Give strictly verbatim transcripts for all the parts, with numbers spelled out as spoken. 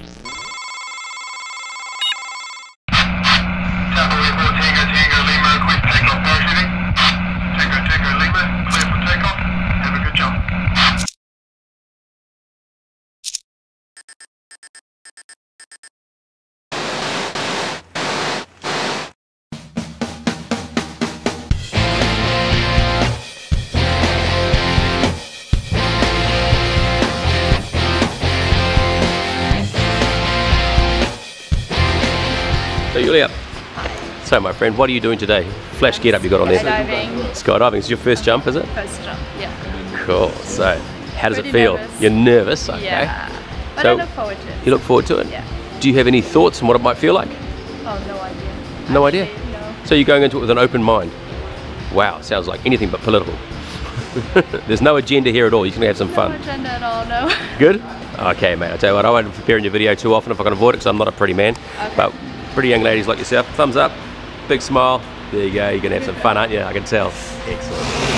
So Julia, so my friend, what are you doing today? Flash get up you got on there. Skydiving. Skydiving. Is your first jump, is it? First jump, yeah. Cool. So how does Pretty it feel? nervous. You're nervous, okay. Yeah. But So I look forward to it. you look forward to it? Yeah. Do you have any thoughts on what it might feel like? Oh, no idea. No Actually, idea? No. So you're going into it with an open mind? Wow, sounds like anything but political. There's no agenda here at all, you can have some fun. No agenda at all, no. Good? Okay mate, I'll tell you what, I won't prepare in your video too often if I can avoid it because I'm not a pretty man. Okay. But pretty young ladies like yourself, thumbs up, big smile, there you go, you're going to have some fun, aren't you? I can tell. Excellent.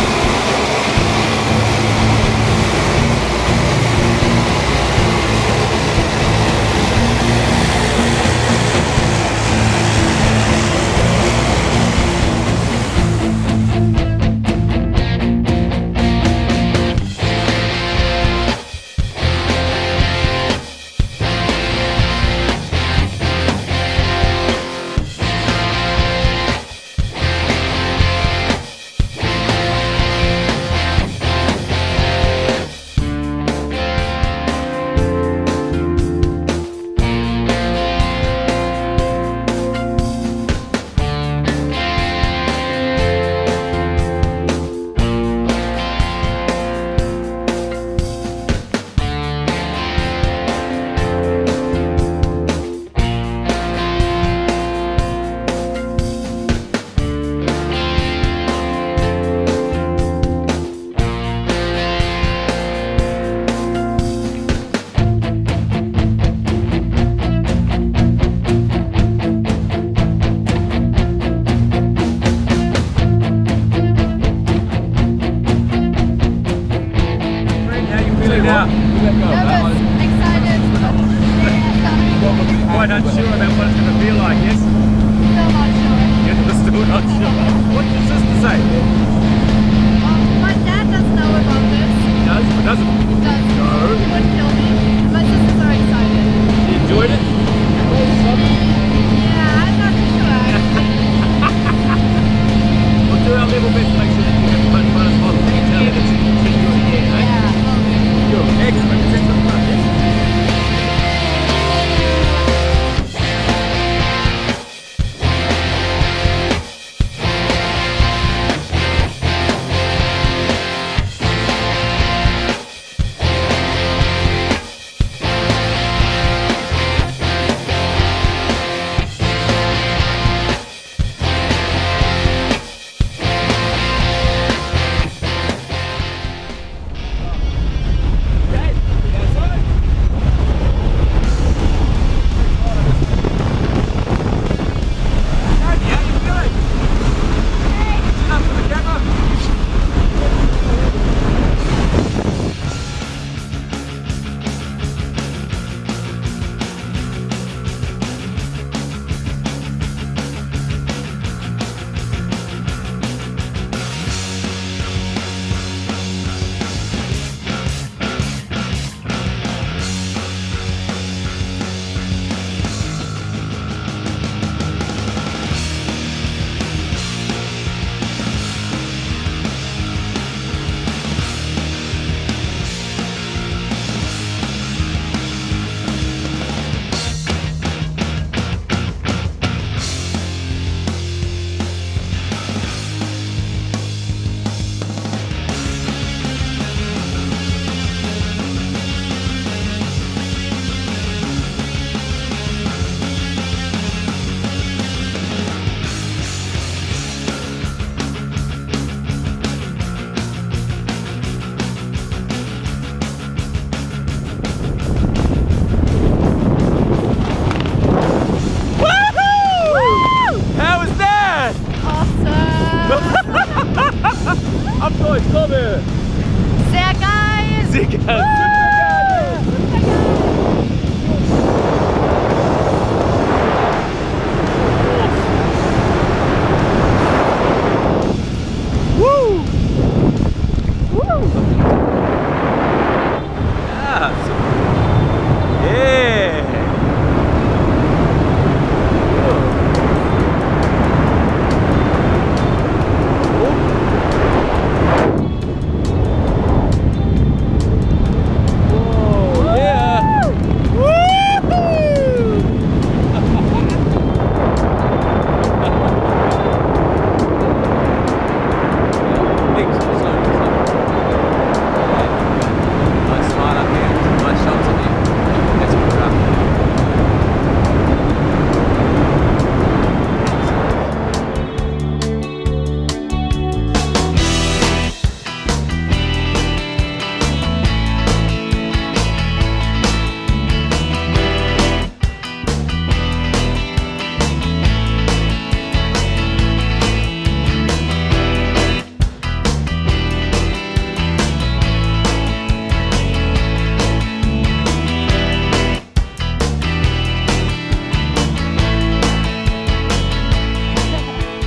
Now, Nervous, excited. quite unsure about what it's going to feel like, yes? Still not sure. You're still not sure. What did your sister say? Um, my dad does know about this. He does or doesn't? He does. No. He wouldn't kill me. My sisters are excited. You enjoyed it? Yeah, I'm not too sure actually. We'll do our level best to make sure that you have as much fun as possible. You can tell that it's continuing here, eh? Yeah, will do. Cool. Excellent. Is that some fun, yes?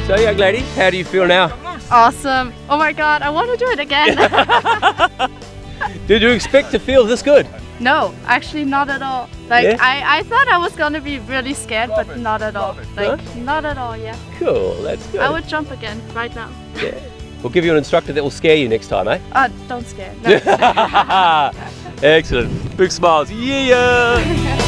So young lady, how do you feel now? Awesome. Oh my god, I want to do it again. Did you expect to feel this good? No, actually not at all. Like Yeah? I, I thought I was gonna be really scared, but not at all. Like not at all, yeah. Cool, that's good. I would jump again right now. Yeah. We'll give you an instructor that will scare you next time, eh? Uh, don't scare. No. Excellent. Big smiles. Yeah.